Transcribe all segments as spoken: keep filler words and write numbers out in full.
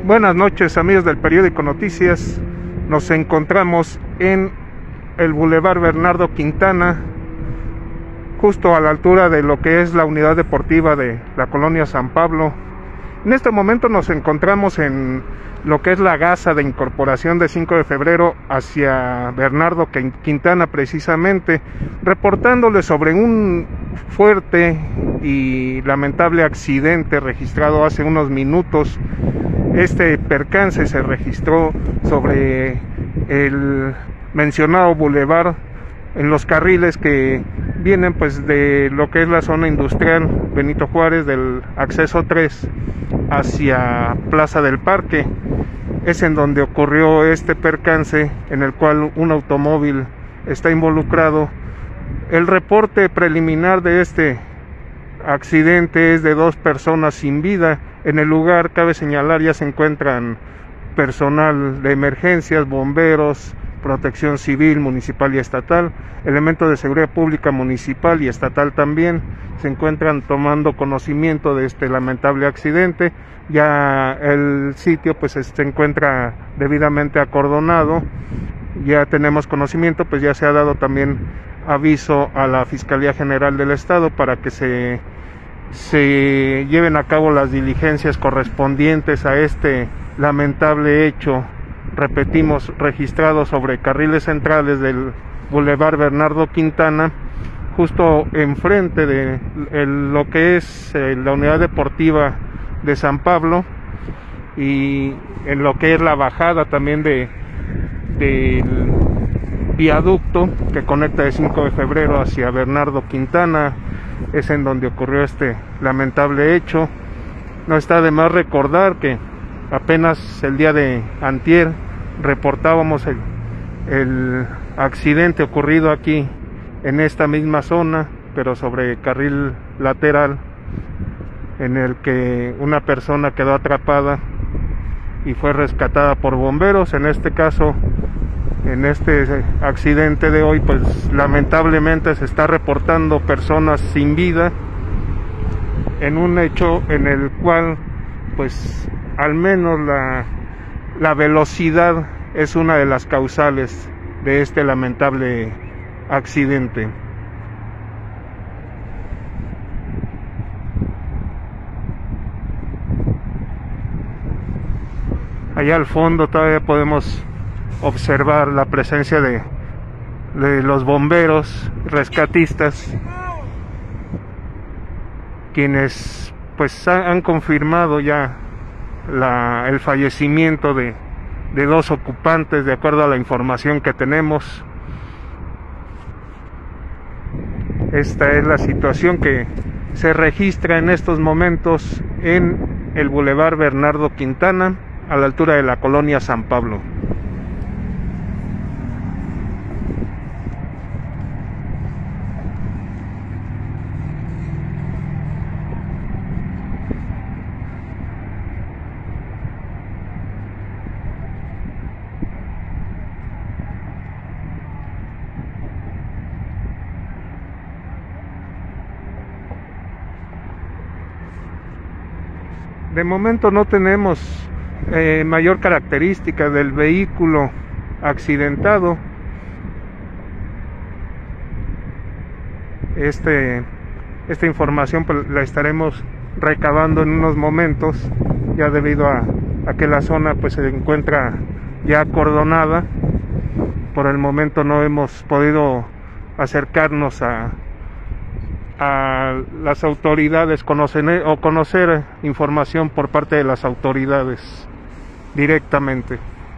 Buenas noches, amigos del periódico Noticias. Nos encontramos en el Boulevard Bernardo Quintana, justo a la altura de lo que es la unidad deportiva de la colonia San Pablo. En este momento nos encontramos en lo que es la Gasa de Incorporación de cinco de febrero hacia Bernardo Quintana, precisamente, reportándole sobre un fuerte y lamentable accidente registrado hace unos minutos. Este percance se registró sobre el mencionado bulevar, en los carriles que vienen pues de lo que es la zona industrial Benito Juárez, del acceso tres hacia Plaza del Parque. Es en donde ocurrió este percance, en el cual un automóvil está involucrado. El reporte preliminar de este accidente es de dos personas sin vida. En el lugar, cabe señalar, ya se encuentran personal de emergencias, bomberos, protección civil municipal y estatal, elementos de seguridad pública municipal y estatal también se encuentran tomando conocimiento de este lamentable accidente. Ya el sitio pues se encuentra debidamente acordonado, ya tenemos conocimiento, pues ya se ha dado también aviso a la Fiscalía General del Estado para que se se lleven a cabo las diligencias correspondientes a este lamentable hecho, repetimos, registrado sobre carriles centrales del Boulevard Bernardo Quintana, justo enfrente de el, lo que es eh, la unidad deportiva de San Pablo, y en lo que es la bajada también de del viaducto que conecta de cinco de febrero hacia Bernardo Quintana. Es en donde ocurrió este lamentable hecho. No está de más recordar que apenas el día de antier reportábamos el, el accidente ocurrido aquí en esta misma zona, pero sobre carril lateral, en el que una persona quedó atrapada y fue rescatada por bomberos. En este caso, en este accidente de hoy, pues lamentablemente se está reportando personas sin vida, en un hecho en el cual pues al menos la, la velocidad es una de las causales de este lamentable accidente. Allá al fondo todavía podemos observar la presencia de, de los bomberos rescatistas, quienes pues han confirmado ya la, el fallecimiento de, de dos ocupantes, de acuerdo a la información que tenemos. Esta es la situación que se registra en estos momentos en el Boulevard Bernardo Quintana, a la altura de la colonia San Pablo. De momento no tenemos eh, mayor característica del vehículo accidentado. Este, esta información pues, la estaremos recabando en unos momentos, ya debido a, a que la zona pues se encuentra ya acordonada. Por el momento no hemos podido acercarnos a a las autoridades, conocer o conocer información por parte de las autoridades directamente.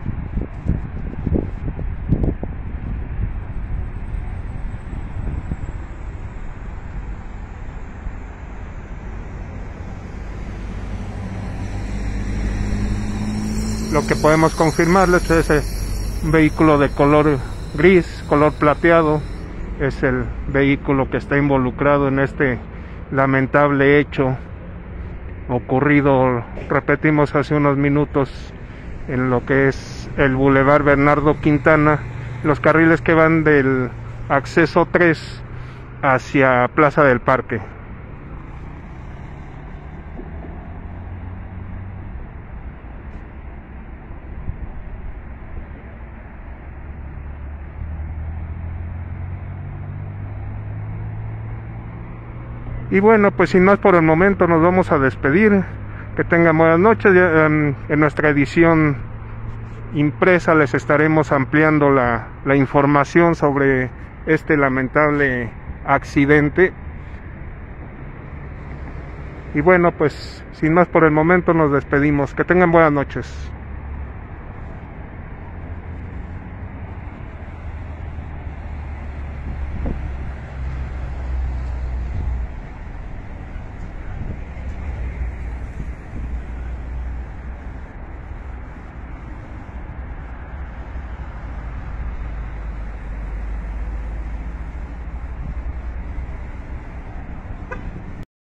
Lo que podemos confirmarles es ese vehículo de color gris, color plateado. Es el vehículo que está involucrado en este lamentable hecho ocurrido, repetimos, hace unos minutos en lo que es el Boulevard Bernardo Quintana, los carriles que van del acceso tres hacia Plaza del Parque. Y bueno, pues sin más por el momento nos vamos a despedir. Que tengan buenas noches. En nuestra edición impresa les estaremos ampliando la, la información sobre este lamentable accidente. Y bueno, pues sin más por el momento nos despedimos. Que tengan buenas noches.